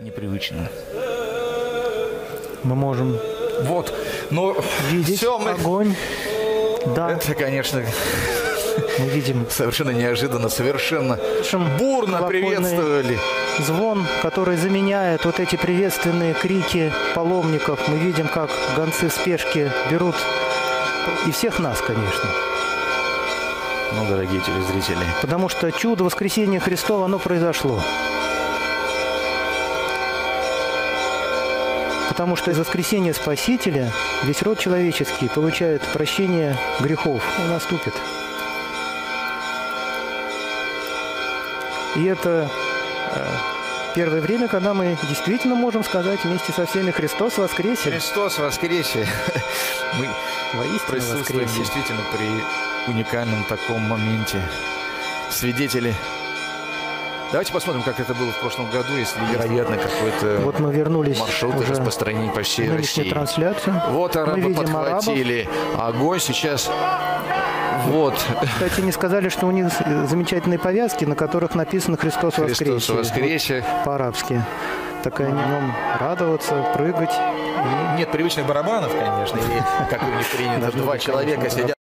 непривычно. Мы можем видеть все огонь. Да. Это, конечно, мы видим совершенно неожиданно, совершенно бурно приветствовали. Звон, который заменяет вот эти приветственные крики паломников. Мы видим, как гонцы в спешке берут и всех нас, конечно. Ну, дорогие телезрители. Потому что чудо воскресения Христова, оно произошло. Потому что из воскресения Спасителя весь род человеческий получает прощение грехов. Он наступит. И это первое время, когда мы действительно можем сказать вместе со всеми: Христос воскресе. Христос воскресе. Мы воистину присутствуем воскресе. действительно при уникальном таком моменте. Свидетели. Давайте посмотрим, как это было в прошлом году, если, вероятно, какой-то вот мы вернулись маршрут уже распространения по всей России. Трансляцию. Вот арабы подхватили огонь. Сейчас вот. Кстати, не сказали, что у них замечательные повязки, на которых написано «Христос воскресе». Христос воскресе. Вот, по-арабски. Такая днем радоваться, прыгать. Нет привычных барабанов, конечно, или, как у них принято, два человека сидят.